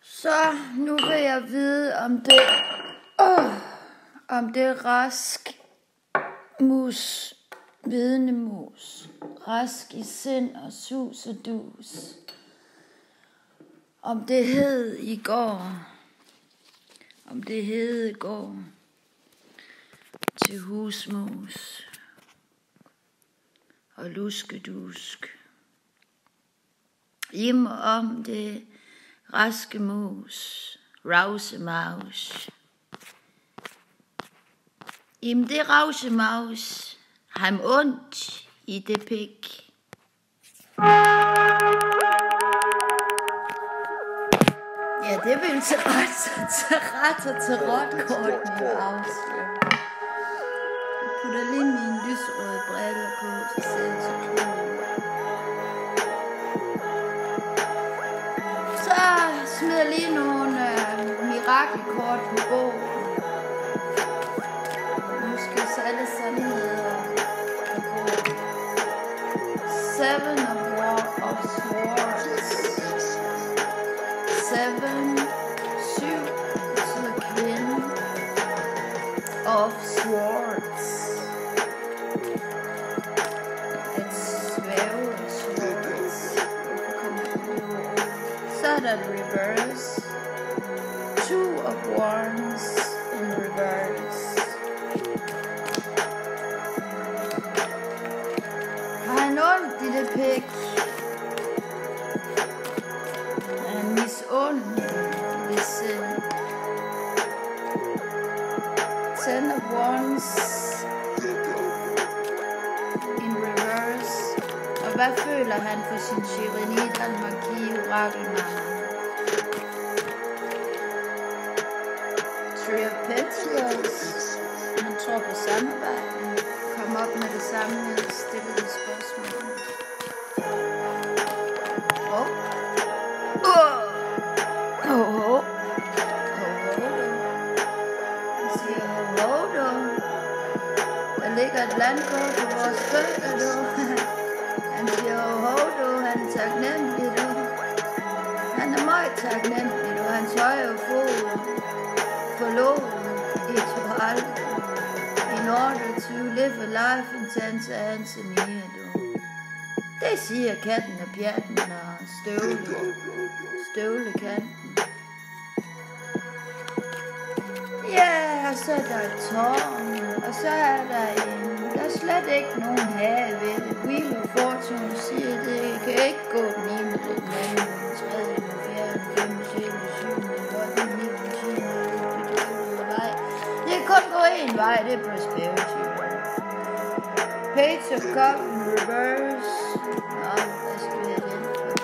Så nu vil jeg vide, om det rask mus, vidende mus, rask i sind og sus og dus. Om det hed i går til husmus og luskedusk. Im om det raske mus, rausemaus. Im det rausemaus, ham ondt i det pik. Ja, det vil til ret og til rådkorten i afsløre. Jeg putter lige mine lysrøde briller på, så ser det så cool. Så smider jeg lige nogle mirakelkort på bordet. Nu skal vi så alle sandheder på bordet. 7 of Swords. 7 betyder kvinde. Of Swords. Et svæve swords. Så er der reverse. 2 of Wands in reverse. Har han ondt i det pik? Er han misundelig ved sind? 10 of Wands in reverse. Og hvad føler han for sin tyranni, den magi, orakelmand? 3 of Pentacles. Han tror på samarbejde. Kom op med det samme stillede spørgsmål. Han siger der ligger et landkort på vores fødder, du. Han siger han er taknemmelig, du. Han er meget taknemmelig, du. Hans højre fod forlod i Toral in order to live a life in Tanzania, du. Det siger katten og pjatten og støvlekanten. Ja, og så er der et tårn, og så er der er slet ikke nogen have ved det. Wheel of Fortune siger, det kan ikke gå den ene, den anden, den tredje, den fjerde, den femte, sjette, syvende, den ottende, den niende, den tiende, den vej. Det kan kun gå en vej, det er prosperity. Page of Cup in reverse. Nå, hvad skal vi have den for?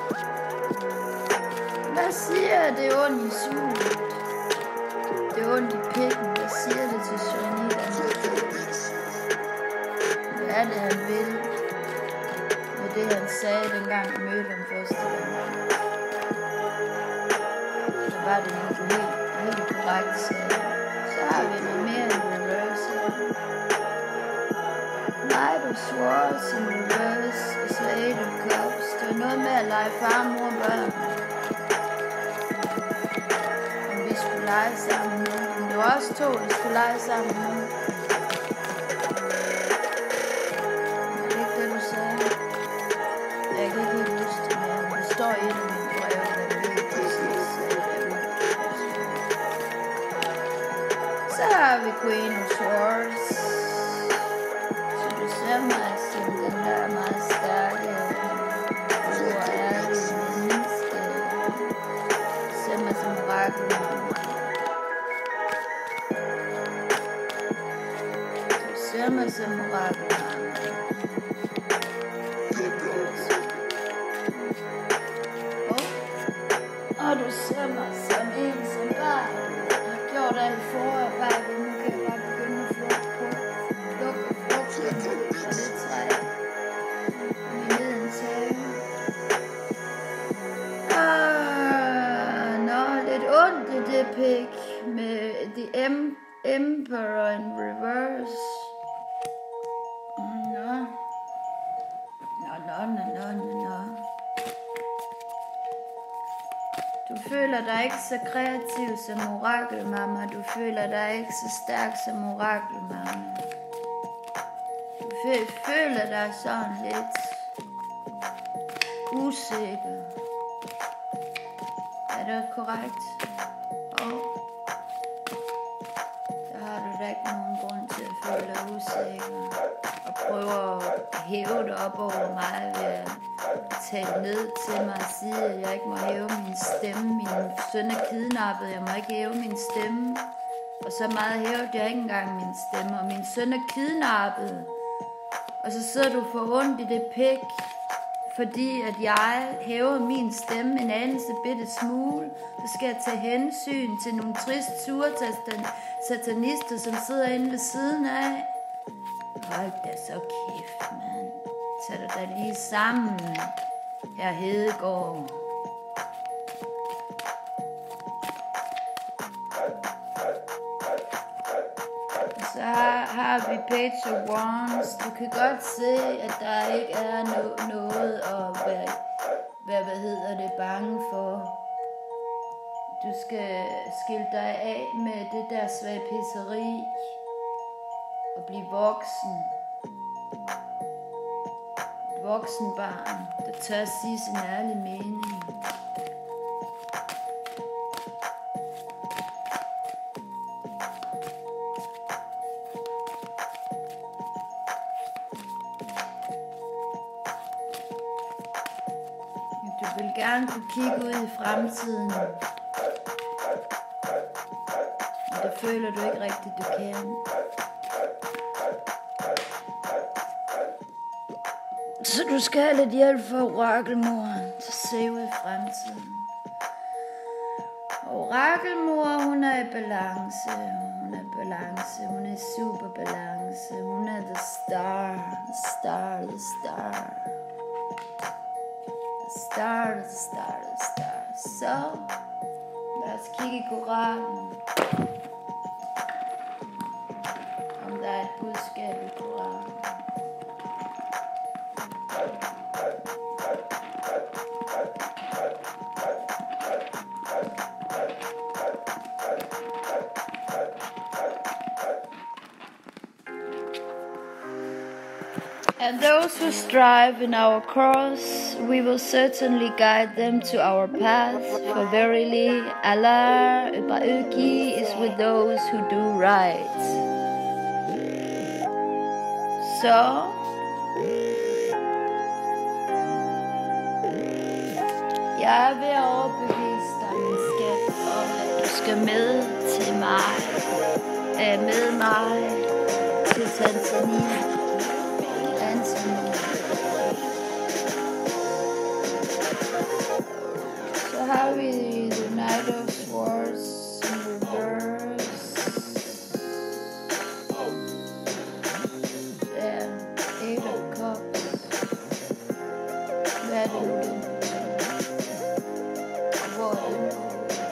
Hvad siger det ondt i suget? Det er ondt i pikken. Hvad siger det til Sonidan? Hvad er det, han vil? Med det, han sagde, dengang han mødte ham første gang. Så var det helt korrekt sag. Så har vi noget mere i reverse. Knight of Swords in reverse. Og så 8 of Cups. Det er noget med at lege far, mor og børn. Om vi skulle lege sammen nu. Men det var også 2, vi skulle lege sammen nu. Er det ikke det, du sagde? Jeg kan ikke helt huske det mere, men det står i et af mine brev, og jeg ved præcis, så har vi Queen of Swords. Så du ser mig som den der meget stærke og ærlige menneske. Du ser mig som orakelmand. Du ser mig som orakelmand. Og du ser mig som en, som bare har gjort alt forarbejde. Nu kan jeg bare begynde at flugte på. Lukke frugten og det træ. I nedens have. Lidt ondt i det pik med The Emperor in reverse. Nå. Du føler dig ikke så kreativ som orakelmamma. Du føler dig ikke så stærk som orakelmamma. Du føler dig sådan lidt usikker. Er det korrekt? Og der har du da ikke nogen grund til at føle dig usikker. Og prøve at hæve dig op over mig ved at tale ned til mig og sige, at jeg ikke må hæve min stemme. Min søn er kidnappet, jeg må ikke hæve min stemme. Og så meget hævede jeg ikke engang min stemme, og min søn er kidnappet. Og så sidder du for ondt i det pik, fordi at jeg hæver min stemme en anelse bitte smule. Så skal jeg tage hensyn til nogle trist sure satanister, som sidder inde ved siden af. Hold da så kæft, mand. Tag dig da lige sammen, her Hedegaard. Så har vi Page of Wands. Du kan godt se, at der ikke er noget at være bange for. Du skal skille dig af med det der svagpisseri og blive voksen. Et voksen barn, der tør at sige sin ærlige mening. Du vil gerne kunne kigge ud i fremtiden. Men det føler du ikke rigtigt, du kan. Så du skal have lidt hjælp fra orakelmoren til at se ud i fremtiden. Orakelmor, hun er i balance. Hun er i balance. Hun er i super balance. Hun er the star. The star, the star. Star. Så lad os kigge i Koranen. Om der er et budskab i Koranen. And those who strive in our cause, we will certainly guide them to our path. For verily, Allah is with those who do right. Så jeg er ved at overbevise dig, min skat, om at du skal med til mig, til Tanzania. Så har vi The Knight of Swords in reverse. Der Eight of Cups. Hvad er det nu? Hvor er det nu?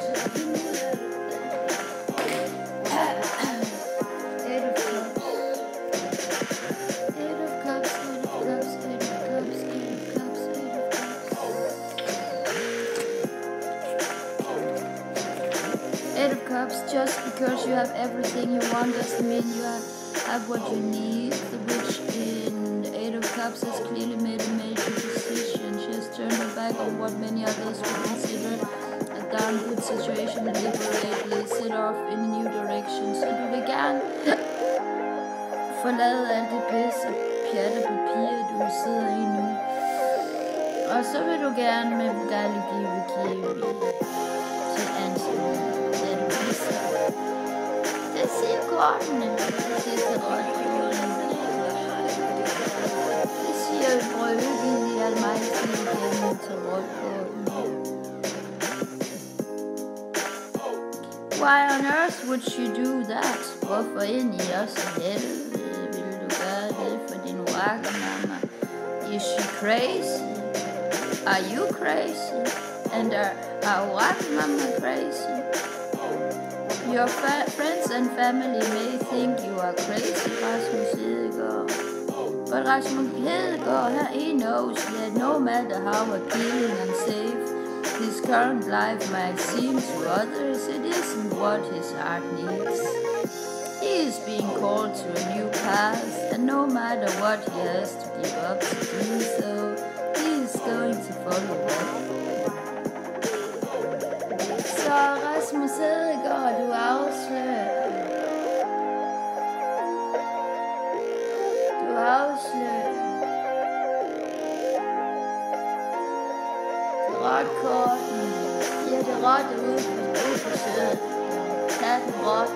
Just because you have everything you want doesn't mean you have what you need. The witch in the Eight of Cups has clearly made a major decision. She has turned her back on what many others would consider a darn good situation and deliberately set off in a new direction. Så du vil gerne forlade alt det pis og pjat og papir, du sidder i nu. Og så vil du gerne med dejlig give til ansvar. Det siger kortene. Det siger tarotkortene. Det siger brødgivet i almejsen igennem tarotkortene. Why on earth would she do that? Hvorfor ind i os helvede vil du gøre det for din orakelmamma? Is she crazy? Are you crazy? And are orakelmamma crazy? Your friends and family may think you are crazy, Rasmus Hedegaard. But Rasmus Hedegaard, he knows that no matter how appealing and safe his current life might seem to others, it isn't what his heart needs. He is being called to a new path, and no matter what he has to give up to do so, he is going to follow that. Så Rasmus Hedegaard, du afslører. Du afslører. Rotkorten siger det rotte ud på sødet. Tag den rotte.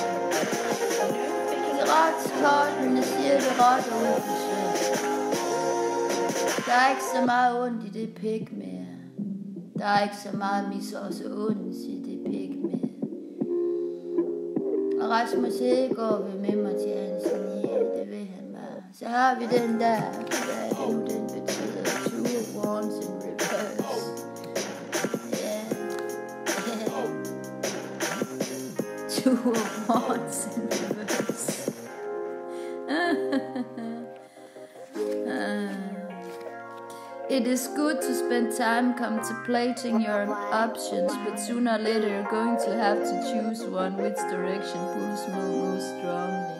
Rotkorten siger det rotte ud på sødet. Der er ikke så meget ondt i det pik mere. Der er ikke så meget misås og ondt i det pik mere. Og Rasmus Hedegaard vil med mig til Tanzania, det vil han bare. Så har vi den der, hvad er det nu den betyder? 2 ones in reverse. Yeah. 2 ones in reverse. It is good to spend time contemplating your options, but sooner or later you're going to have to choose one. Which direction pulls most strongly?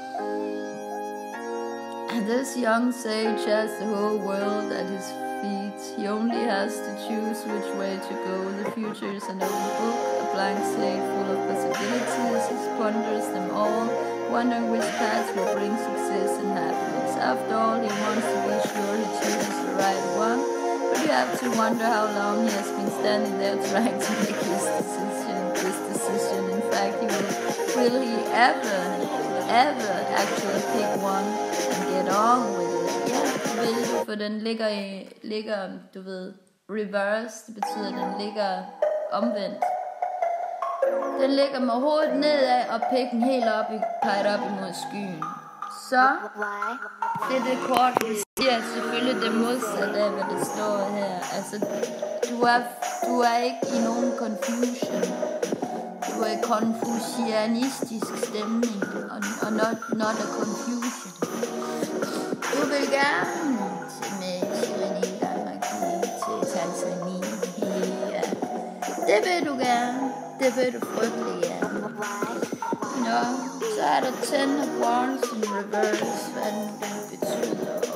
And this young sage has the whole world at his feet. He only has to choose which way to go. The future is an open book, a blank slate full of possibilities. He ponders them all, wondering which path will bring success and happiness. After all, he wants to be sure he chooses the right one, but you have to wonder how long he has been standing there trying to make this decision. In fact, will he ever actually pick one and get on with it? Ja, vil du, for den ligger, du ved, reverse, det betyder, at den ligger omvendt. Den ligger med hovedet nedad og pikken helt peget op imod skyen. Så det kort, vi siger selvfølgelig det modsatte af, hvad det står her. Altså, du er ikke i nogen confusion. Du er i konfucianistisk stemning, og not a confusion. Du vil gerne med Shirini Danmark til Tanzania. Ja. Det vil du gerne. Det vil du frygtelig gerne. Nå, så er der 10 of wands in reverse, hvad den betyder og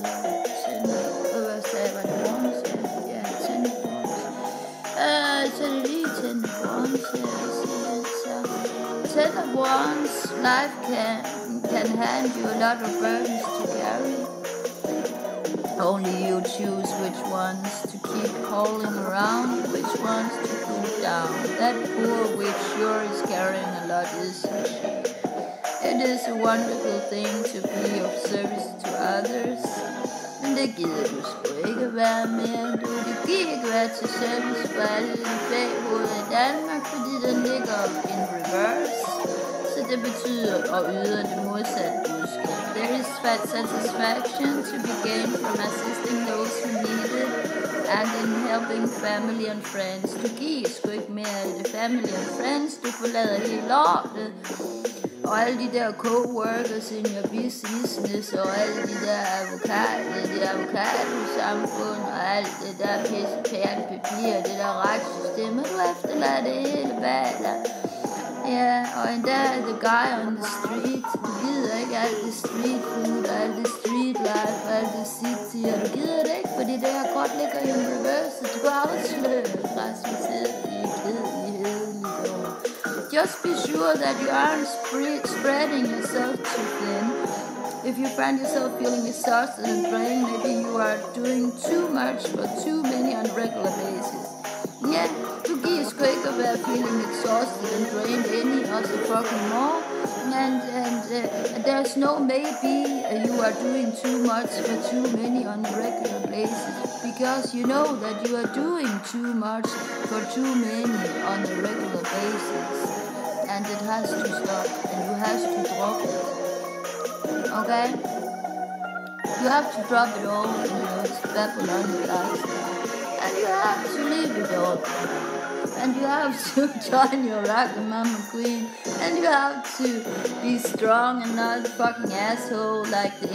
hvad sagde var det wands? Ja, 10 of wands. Så er det lige 10 of wands her, så 10 of wands, life can hand you a lot of burdens to carry. Only you choose which ones to keep hauling around, which ones to cool down. That poor witch sure is carrying a lot, isn't she? It is a wonderful thing to be of service to others. Men det gider du sgu ikke være mere. Du gider ikke være til service for alle de baghoveder i Danmark, fordi den ligger in reverse. Så det betyder at yde det modsatte budskab. There is satisfaction to be gained from assisting those who need it and in helping family and friends. Du giver sgu ikke mere af det family and friends. Du forlader helt lortet. Og alle de der co-workers in your business, og alle de der avocado-samfund, og alt det der pisse pære papir, det der retssystem, og du efterlader det hele bag dig. Ja, og endda the guy on the street, du gider ikke alt det street food, og alt det street life, og alt det city, og du gider det ikke, fordi det her kort ligger i en reverse, du kan afsløre Rasmus Hedegaard. Just be sure that you aren't spreading yourself too thin. If you find yourself feeling exhausted and drained, maybe you are doing too much for too many on a regular basis. Yeah, du giver sgu ikke at være feeling exhausted and drained any other fucking more. And there's no maybe you are doing too much for too many on a regular basis. Because you know that you are doing too much for too many on a regular basis. And it has to stop, and you have to drop it. Okay? You have to drop it all, it's Babylonian lifestyle. And you have to leave it all. And you have to join your rocket mama queen. And you have to be strong and not a fucking asshole like the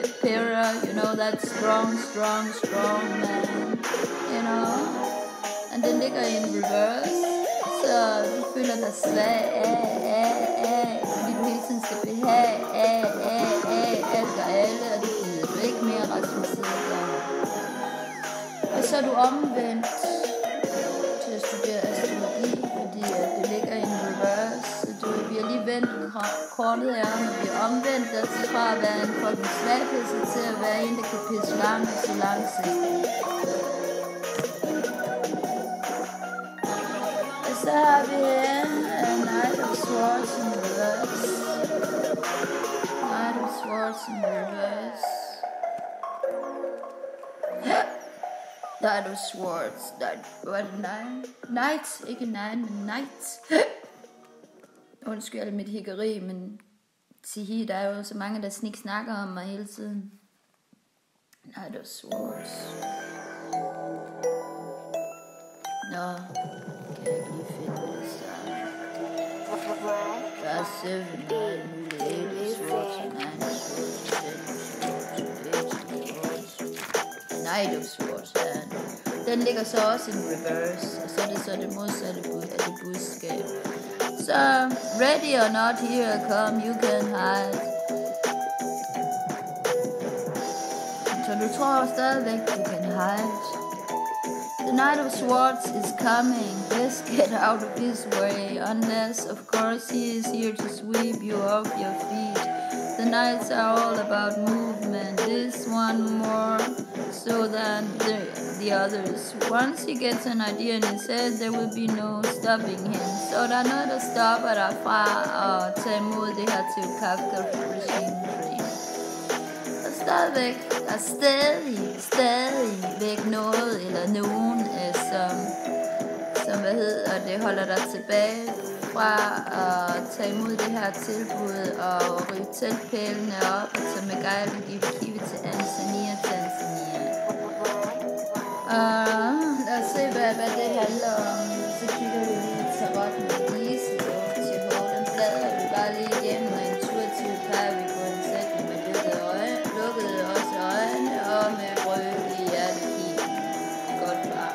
emperor, that strong man, men den ligger i en reverse, så du føler dig svag fordi du hele tiden skal behage alt og alle, og det gider du ikke mere, Rasmus Hedegaard. Og så er du omvendt til at studere astrologi, fordi det ligger i en reverse, så vi har lige vendt kortet af, når vi er omvendt, altså fra at være en fucking svagpisse til at være en, der kan pisse langt til langsigtet. Og så har vi en Knight of Swords in reverse. Knight of Swords in reverse. Knight of Swords. Hvad er det? Knight. Ikke Nine, men Knight. Undskyld mit hikkeri, men Tihi, der er jo så mange, der snakker om mig hele tiden. Knight of Swords. Nå, kan jeg ikke lige finde, hvad det så. Der er 7, der er muligt 8 of Swords, 9 of Swords, 10 of Swords, 8 of Swords, Knight of Swords, ja. Den ligger så også i en reverse, og så er det så det modsatte af det budskab. Så, ready or not, here I come, you can hide. Så du tror stadigvæk, du kan hide. The Knight of Swords is coming. Let's get out of his way. Unless, of course, he is here to sweep you off your feet. The Knights are all about movement. This one more so than the others. Once he gets an idea in his head, there will be no stopping him. Så der er noget, der stopper dig fra at tage imod det her til Kafka-regime. Der er stadigvæk noget eller nogen, som det holder dig tilbage fra at tage imod det her tilbud og rive teltpælene op og tage med Geil og give kiwi til Tanzania. Lad os se, hvad det handler om. Så kigger vi lige tarot med Lise til hårdt. Den bladrer vi bare lige igennem, og intuitivt peger vi på en sætning med lukkede også øjne og med rød i hjertekiggen. Godt bare.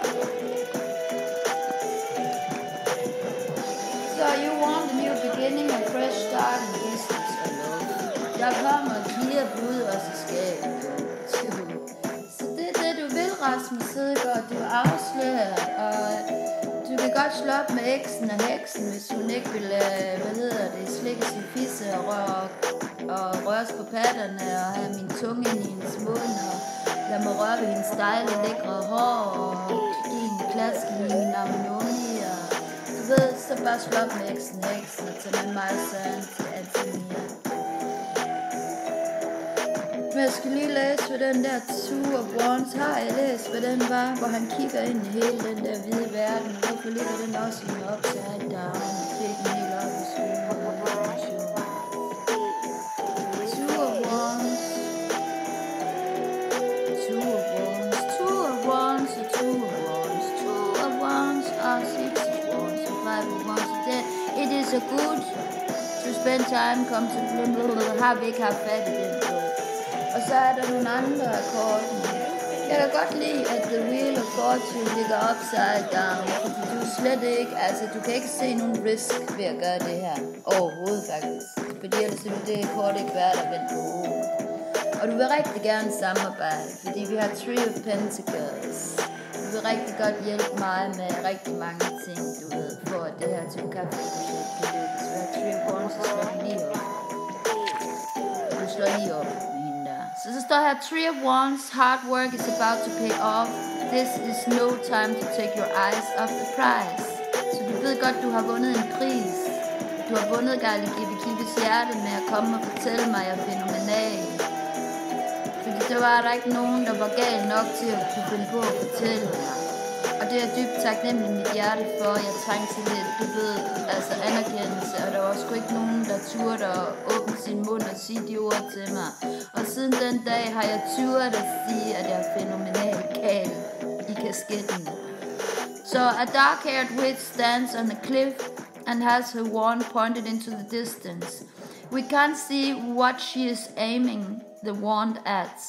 So you want a new beginning, a fresh start in business or love. Der kommer 4 bud og så skab. Så det er det du vil, Rasmus Hedegaard. Du er afsløret, og du kan godt slå op med eksen og heksen, hvis hun ikke vil, slikke sin fisse og røres på patterne og have min tunge ind i hendes mund og lad mig røre ved hendes dejlige lækre hår og give en klask i min ammononi og du ved, så bare slå op med eksen og heksen og tage med mig og Søren til Antonia. Men jeg skal lige læse, hvad den der Two of Wands har jeg læst, hvad den var, hvor han kigger ind i hele den der hvide verden. Hvorfor ligger den også i mig upside down og kigger den helt op i skylden og dimension. Two of Wands are 6 of Wands and 5 of Wands. It is a good to spend time, come to har vi ikke haft fat i den bog. Og så er der nogle andre akkorder. Jeg kan godt lide, at The Wheel of Fortune ligger upside down, fordi du slet ikke, du kan ikke se nogen risk ved at gøre det her. Overhovedet faktisk. Fordi ellers vil det kort ikke være der vendt på hovedet. Og du vil rigtig gerne samarbejde, fordi vi har 3 of Pentacles. Du vil rigtig godt hjælpe mig med rigtig mange ting, du ved, for at det her Kafka-projekt kan lykkes. Vi har 3 of Wands, så slår du lige op. Du slår lige op med hende der. Så står her, 3 of Wands, hard work is about to pay off. This is no time to take your eyes off the prize. Så du ved godt, du har vundet en pris. Du har vundet Geil Kibis hjerte med at komme og fortælle mig, at jeg er fænomenal. Fordi der var der ikke nogen, der var gal nok til at kunne finde på at fortælle mig. Og det er dybt taknemmelig mit hjerte for, at jeg trængte til lidt, du ved, anerkendelse. Og der var sgu ikke nogen, der turde at åbne sin mund og sige de ord til mig. Og siden den dag har jeg turde at sige, at jeg er fænomenal gal i kasketten. So a dark-haired witch stands on a cliff and has her wand pointed into the distance. We can't see what she is aiming the wand at,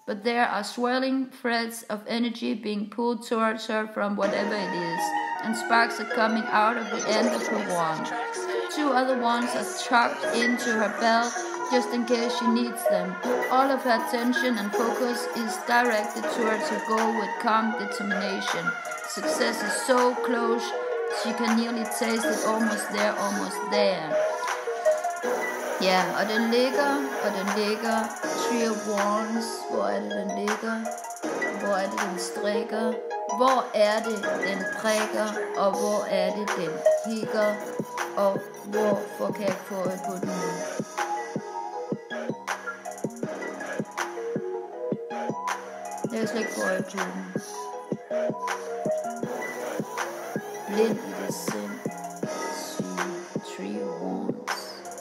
but there are swirling threads of energy being pulled towards her from whatever it is, and sparks are coming out of the end of her wand. 2 other wands are tucked into her belt just in case she needs them. All of her attention and focus is directed towards her goal with calm determination. Success is so close, she can nearly taste it, almost there. Ja, og den ligger, Three of Wands, hvor er det, den ligger, hvor er det, den strikker, hvor er det, den prikker, og hvor er det, den kigger, og hvorfor kan jeg ikke få øje på den nu? Jeg kan slet ikke få øje på den. Blind i det sind. Three of Wands.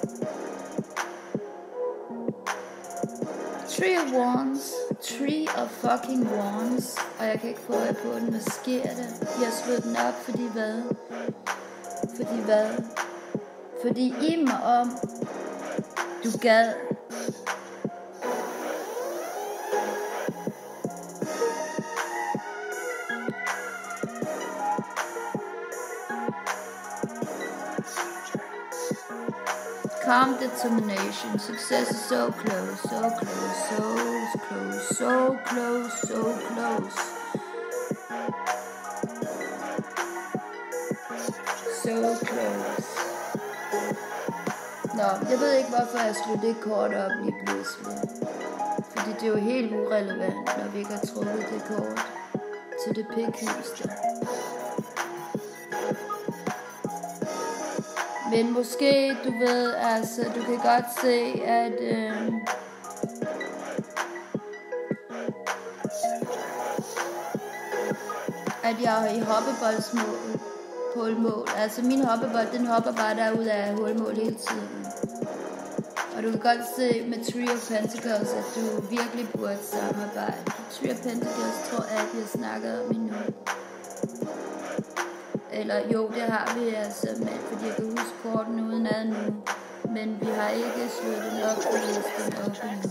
Three of Wands. Three of fucking Wands. Og jeg kan ikke få øje på den. Hvad sker der? Jeg har slået den op, fordi hvad? Fordi I mig om, du gad. Calm determination. Success is so close, so close, so close, so close, so close. So close. Nå, jeg ved ikke, hvorfor jeg slog det kort op lige pludselig. Fordi det er jo helt urelevant, når vi ikke har trukket det kort til det pikhylster. Men måske, du ved, altså, du kan godt se, at jeg er i hoppeboldsmål. Altså, min hoppebold, den hopper bare derud af hulmål hele tiden. Og du kan godt se med Three of Pentacles, at du virkelig burde samarbejde. Three of Pentacles tror jeg, at vi har snakket om endnu. Eller jo, det har vi altså, men fordi jeg kan huske korten uden ad nu. Men vi har ikke slået den op og læst den op endnu.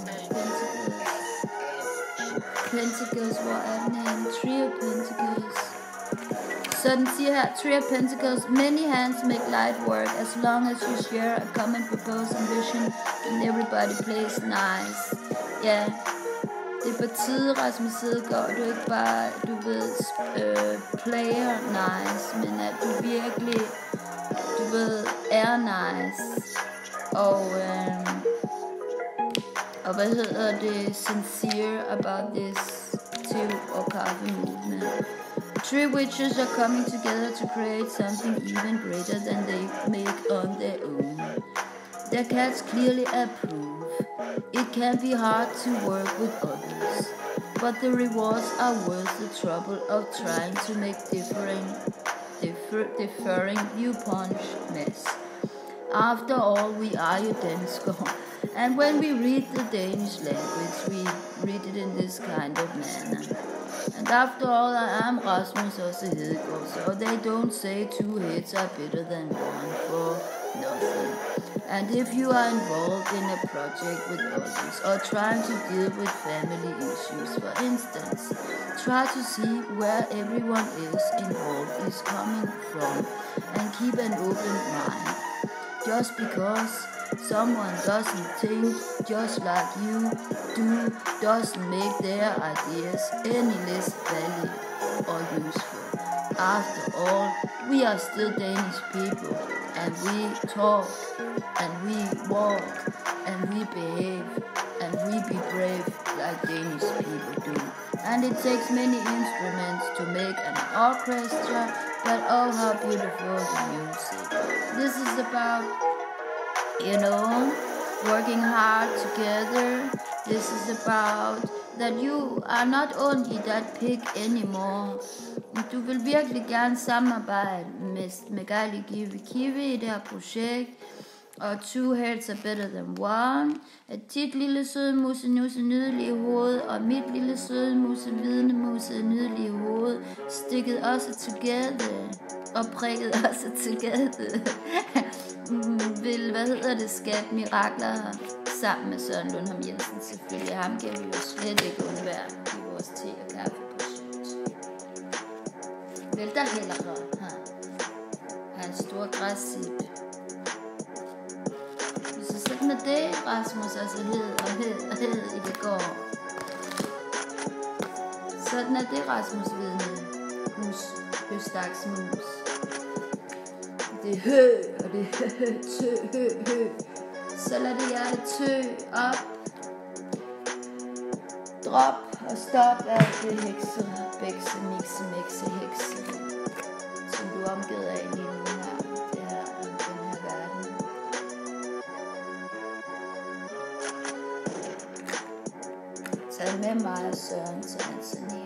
Pentacles, hvor er den her? Three of Pentacles. Så den siger her, Three of Pentacles, many hands make light work as long as you share a common purpose and vision and everybody plays nice. Ja, det er på tide, Rasmus Hedegaard, du ikke bare, du ved, player nice, men at du virkelig, du ved, er nice. Og hvad hedder det, sincere about this two or coffee movement. Three witches are coming together to create something even greater than they make on their own. Their cats clearly approve. It can be hard to work with others, but the rewards are worth the trouble of trying to make differing viewpoints mess. After all, we are your Danskere, and when we read the Danish language, we read it in this kind of manner. And after all, I am Rasmus also Hedegaard, so they don't say 2 heads are better than one for nothing. And if you are involved in a project with others, or trying to deal with family issues, for instance, try to see where everyone else involved is coming from, and keep an open mind. Just because someone doesn't think just like you do doesn't make their ideas any less valid or useful. After all, we are still Danish people, and we talk, and we walk, and we behave, and we be brave like Danish people do. And it takes many instruments to make an orchestra, but oh how beautiful the music. This is about, you know, working hard together. This is about that you are not only that pig anymore. Du vil virkelig gerne samarbejde med Gejli Kiwi i det her projekt. Og 2 heads are better than one. At dit lille søde musse nusse nydelige hoved og mit lille søde musse vidende musse nydelige hoved stikket også together og prikket også together. Vil, hvad hedder det, skabe mirakler sammen med Søren Lundholm Jensen selvfølgelig. Ham kan vi jo slet ikke undvære i vores te- og kaffeprojekt. Vælter hellere her. Har en stor græssip. Så sådan er det, Rasmus altså hed i det går. Sådan er det, Rasmus vidne. Høstaksmus. Det er hø, og det er hø. Så lad det hjerte tø op. Drop og stop alt det hekse, bækse, mixe, hekse. Som du er omgivet af lige nu her. Det her, den her verden. Tag med mig og Søren til Tanzania.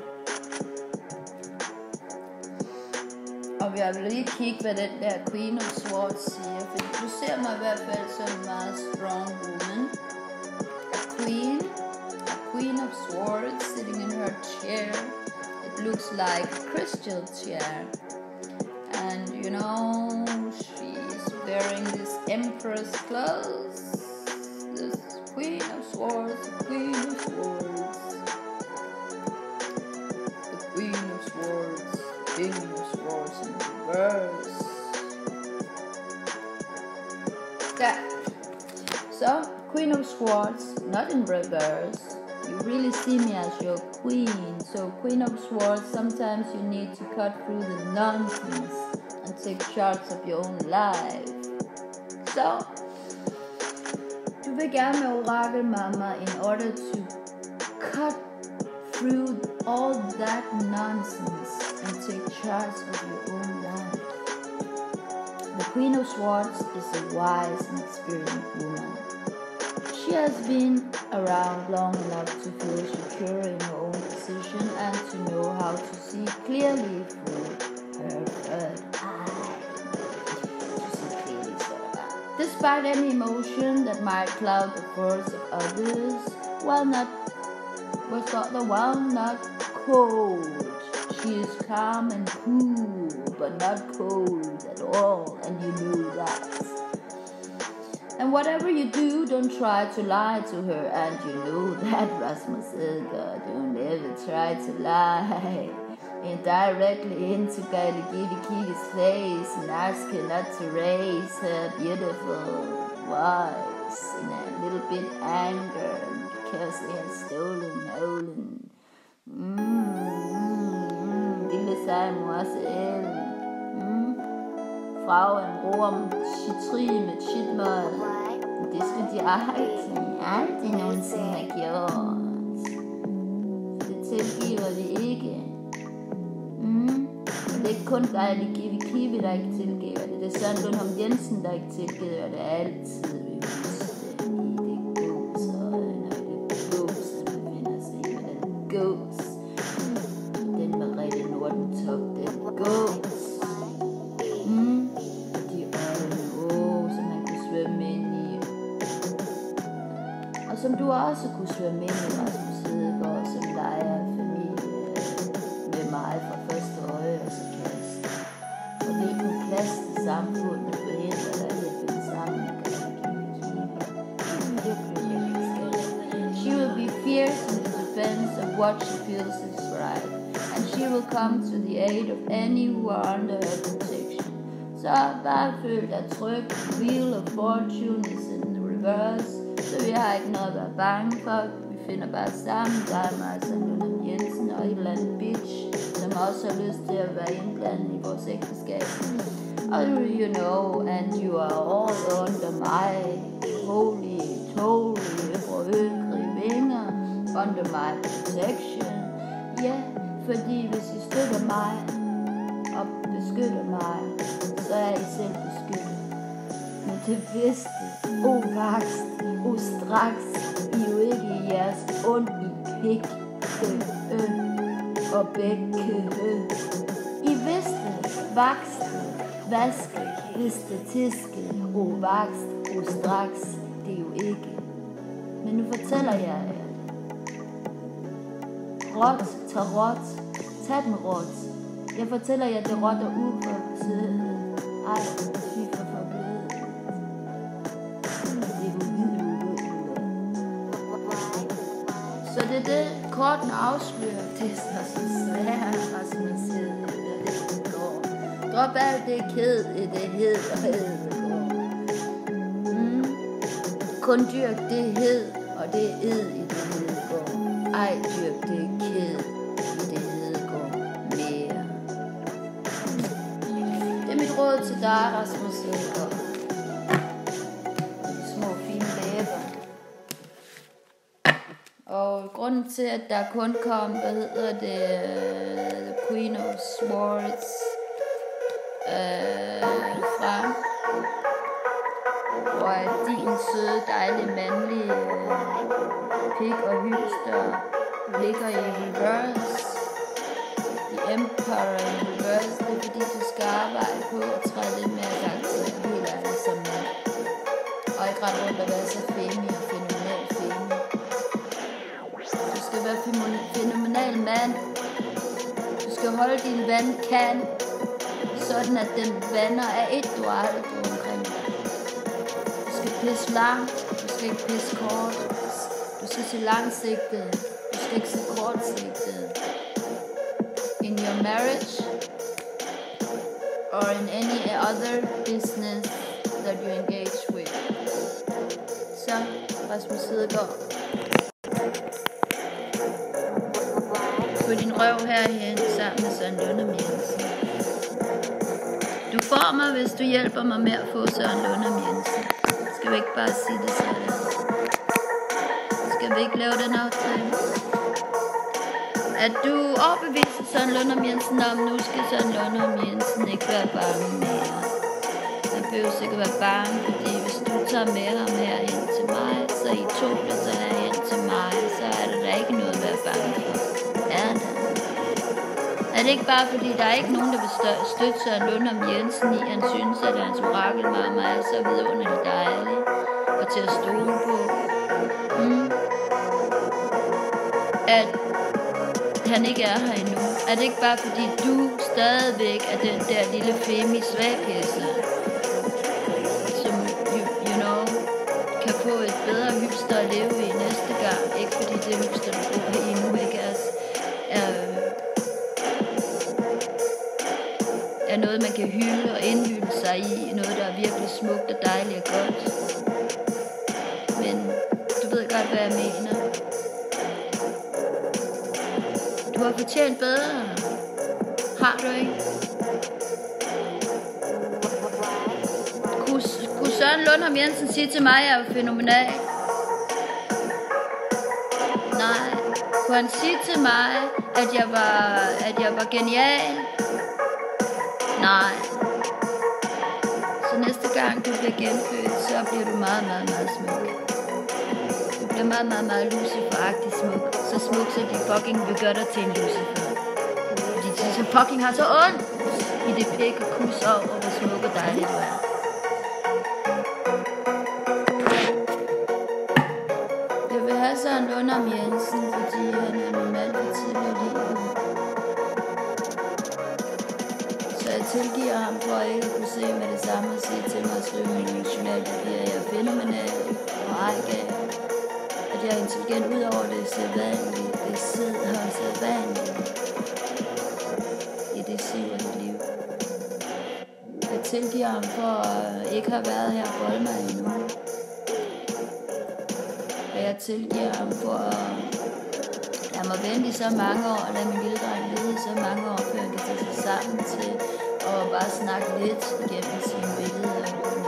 Og jeg vil lige kigge, hvad den der Queen of Swords siger. For du ser mig i hvert fald som en meget strong woman. A queen of swords sitting in her chair. It looks like a crystal chair. And you know, she's wearing this empress clothes. This Queen of Swords, Queen of Swords. The Queen of Swords, King of Swords in reverse. Yeah. So, Queen of Swords, not in reverse. You really see me as your queen. So, Queen of Swords, sometimes you need to cut through the nonsense and take charge of your own life. So, du vil gerne med Orakel Mama in order to cut through all that nonsense and take charge of your own life. The Queen of Swords is a wise and experienced woman. She has been around long enough to feel secure in her own position and to know how to see clearly through her third eye. Despite any emotion that might cloud the force of others, while not cold, she is calm and cool, but not cold at all, and you know that. And whatever you do, don't try to lie to her, and you know that, Rasmus Edgar. Don't ever try to lie indirectly into Kitty's face and ask her not to raise her beautiful voice in a little bit anger because they have stolen. Lille seje morsel. Frauen rum, citrin med chitmad. Det skulle de aldrig nogensinde have gjort. Det tilgiver vi ikke. Men det er ikke kun Kiwi, der ikke tilgiver det. Det er Søren Lundholm Jensen, der ikke tilgiver det altid. Vi husker det i det gåsøjne, og det gås, der befinder sig i med den gås. Den Merete Nordentoft, den gås. Og de øjne, som han kunne svømme ind i. Og som du også kunne svømme ind i, Rasmus Hedegaard, som leger familie med mig fra første øje og så kast. Og hvilken plads i samfundet forhindrer dig i at finde sammen med She will be fierce in the defense of what she feels is right, and she will come to the aid of any who are under her protection. Så bare føl dig tryg. Wheel of Fortune is in the reverse, så vi har ikke noget at være bange for. Vi finder bare sammen, dig og mig, Søren Lundholm Jensen og et eller andet bitch, som også har lyst til at være indblandet i vores ægteskab. Og you know, and you are all under my holy, rødgrige vinger, under my protection. Ja, fordi hvis I støtter mig og beskytter mig, så er I selv beskyttet. Men det bedste, vokst, straks, I jo ikke i jeres ond i pik, og bække. I vidste, vakste, vaske, vidste, tiske, vokst, straks, det er jo ikke. Men nu fortæller jeg jer det. Rot, tag den rot. Jeg fortæller jer, det rotter ud for siden. Ej, fy for forblødet. Det er jo Morten afslører det, så svært Rasmus Hedegaard. Drop alt det ked i det Hedegaard. Kun dyrk det hed, og det ed i det Hedegaard. Ej, dyrk det ked i det Hedegaard mere. Det er mit råd til dig, Rasmus Hedegaard. Små fine læber. Og grunden til, at der kun kom, hvad hedder det, The Queen of Swords frem, hvor din søde, dejlige, mandlige pik og hylster ligger i reverse, i Empire i reverse, det er fordi, du skal arbejde på at træde lidt mere gang til helt ærligt som mand. Og ikke ret rundt at være så femi og fænomenal femi. Du skal være fænomenal mand. Du skal holde din vandkan, sådan at den vander af et, du aldrig går omkring dig. Du skal pisse langt, du skal ikke pisse kort. Du skal se langsigtet, du skal ikke se kortsigtet. In your marriage or in any other business that you engage with. Så, Rasmus Hedegaard. Få din røv herhen sammen med Søren Lundum Jensen. Du får mig, hvis du hjælper mig med at få Søren Lundum Jensen. Skal vi ikke bare sige det sådan? Skal vi ikke lave den aftale? At du overbeviser Søren Lundum Jensen om, nu skal Søren Lundum Jensen ikke være bange mere. Han behøver sikkert være bange, fordi hvis du tager med ham herhen til mig, så I to, der tager herhen til mig, så er der da ikke noget at være bange for. Er det? Er det ikke bare fordi, der er ikke nogen, der vil støtte Søren Lundum Jensen i, han synes, at hans orakelmamma er så vidunderligt dejlig og til at stole på? At han ikke er her endnu. Er det ikke bare fordi, du stadigvæk er den der lille femi svagkæsler, som, you know, kan få et bedre hylster at leve i næste gang? Ikke fordi det hylster, du bor i nu, ikke er noget, man kan hylde og indhylde sig i. Noget, der er virkelig smukt og dejligt og godt. Men du ved godt, hvad jeg mener. Du har fortjent bedre. Har du ikke? Kunne Søren Lundum Jensen sige til mig, at jeg er fænomenal? Nej. Kunne han sige til mig, at jeg var genial? Nej. Så næste gang du bliver genfødt, så bliver du meget, meget, meget smuk. Du bliver meget, meget, meget Lucifer-agtig smuk. Så smuk, så de fucking vil gøre dig til en Lucifer. Fordi de så fucking har så ondt i det pæk og kus over, hvor smuk og dejlig du er. Jeg vil have Søren Lundum Jensen, fordi han er normalt for tidligere livet. Så jeg tilgiver ham for at ikke kunne se med det samme og sige til mig at skrive min journalpapir. Jeg er fænomenal og ejgav. At jeg er intelligent ud over det sædvanlige. Det sidder og sædvanlige i det sivende liv. Jeg tilgiver ham for at ikke have været her og bolde mig endnu. Og jeg tilgiver ham for at lade mig vente i så mange år, og lade min lille dreng lede i så mange år, før han kan tage sig sammen til at bare snakke lidt igennem sine billeder.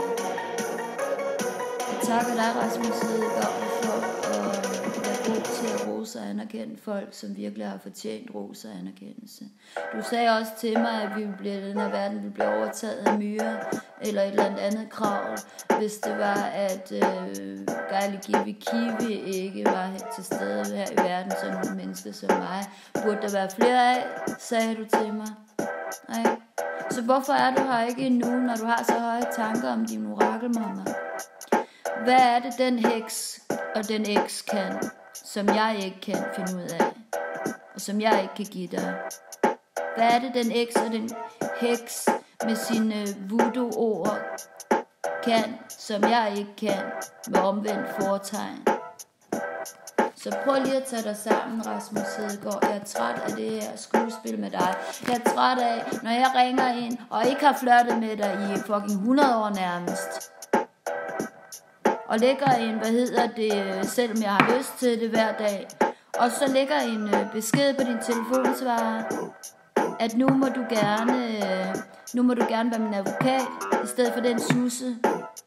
Jeg takker dig, Rasmus Hedegaard, for at være god til at rose og anerkende folk, som virkelig har fortjent ros og anerkendelse. Du sagde også til mig, at den her verden ville blive overtaget af myrer, eller et eller andet krav, hvis det var, at Geili Givi Kiwi ikke var til stede her i verden, som nogle mennesker som mig. Burde der være flere af, sagde du til mig. Nej. Så hvorfor er du her ikke endnu, når du har så høje tanker om din orakelmamma? Hvad er det, den heks og den eks kan, som jeg ikke kan finde ud af, og som jeg ikke kan give dig? Hvad er det, den eks og den heks med sine voodoo-ord kan, som jeg ikke kan, med omvendt foretegn? Så prøv lige at tage dig sammen, Rasmus Hedegaard. Jeg er træt af det her skuespil med dig. Jeg er træt af, når jeg ringer ind, og ikke har flirtet med dig i fucking 100 år nærmest. Og lægger en, selvom jeg har lyst til det hver dag. Og så lægger en besked på din telefonsvarer, at nu må du gerne være min advokat, i stedet for den susse.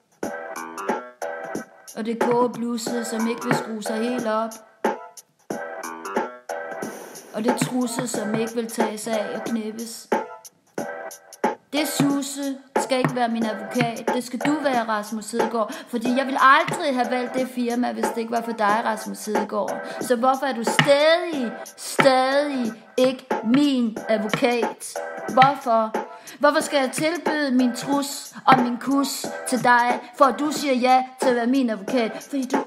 Og det kogebluse, som ikke vil skrue sig helt op. Og det trusse, som ikke vil tage sig af og knippes. Det susse skal ikke være min advokat. Det skal du være, Rasmus Hedegaard. Fordi jeg vil aldrig have valgt det firma, hvis det ikke var for dig, Rasmus Hedegaard. Så hvorfor er du stadig ikke min advokat? Hvorfor skal jeg tilbyde min trus og min kus til dig, for at du siger ja til at være min advokat? Fordi du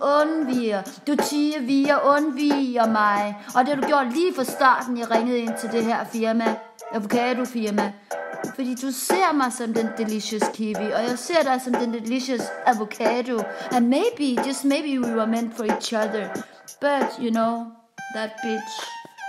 undviger mig. Og det har du gjort lige fra starten, jeg ringede ind til det her firma, avocado-firma. Fordi du ser mig som den delicious kiwi, og jeg ser dig som den delicious avocado. And maybe, just maybe we were meant for each other. But, you know, that bitch,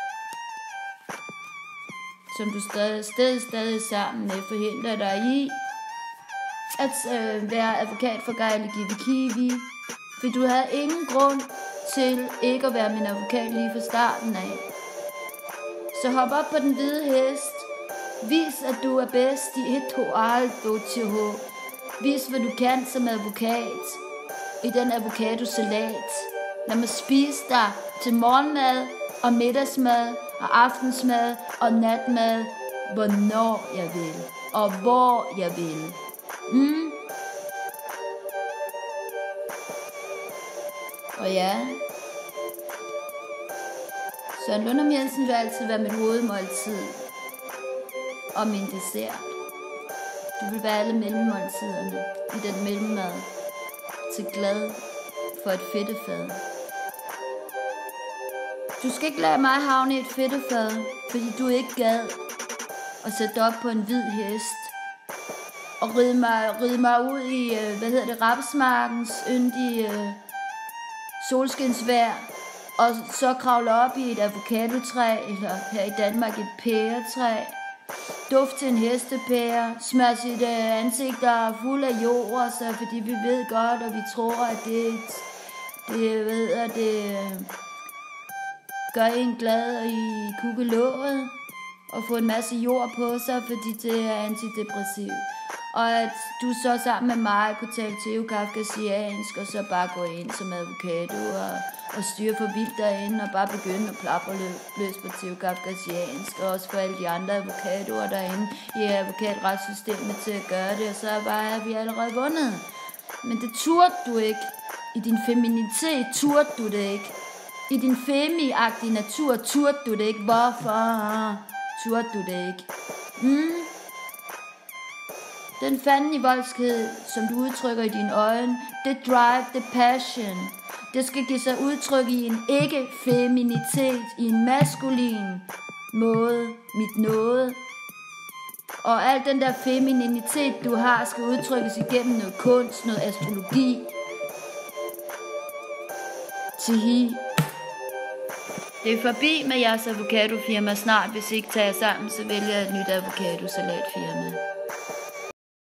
som du stadig sammen med, forhindrer dig i at være advokat for Gejle Kiwi. For du havde ingen grund til ikke at være min advokat lige fra starten af. Så hop op på den hvide hest. Vis, at du er bedst i et alto til H. Vis, hvad du kan som advokat i den avocadosalat. Lad mig spise dig til morgenmad og middagsmad og aftensmad og natmad, hvornår jeg vil og hvor jeg vil. Og ja, Søren Lundum Jensen vil altid være mit hovedmåltid og min dessert. Du vil være alle mellemmåltiderne i den mellemmad til glad for et fedtefad. Du skal ikke lade mig havne i et fedtefad, fordi du ikke gad at sætte op på en hvid hest og ride mig ud i, rapsmarkens yndige solskinsvejr, og så kravle op i et avocadotræ, eller her i Danmark et pæretræ, duft til en hestepære, smør sit ansigt, der er fuld af jord, så fordi vi ved godt, og vi tror, at det gør en glad i kukkelåget, og få en masse jord på sig, fordi det er antidepressiv. Og at du så sammen med mig kunne tale teokafkasiansk, og så bare gå ind som advokat og styre for vildt derinde, og bare begynde at plapre løs på teokafkasiansk, og også for alle de andre advokatorer derinde i advokatretssystemet til at gøre det, og så er vi allerede vundet. Men det turde du ikke. I din feminitet turde du det ikke. I din femi-agtige natur turde du det ikke. Hvorfor turde du det ikke? Den fanden i voldskhed, som du udtrykker i dine øjne, det drive, det passion, det skal give sig udtryk i en ikke-feminitet, i en maskulin måde, mit noget. Og al den der femininitet, du har, skal udtrykkes igennem noget kunst, noget astrologi. Tihi. Det er forbi med jeres avocadofirma snart. Hvis I ikke tager sammen, så vælger jeg et nyt avocadosalatfirma.